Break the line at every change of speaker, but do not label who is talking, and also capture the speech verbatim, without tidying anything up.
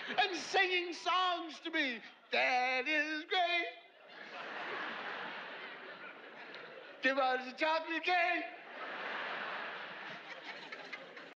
and singing songs to me. That is great. Give us a chocolate cake.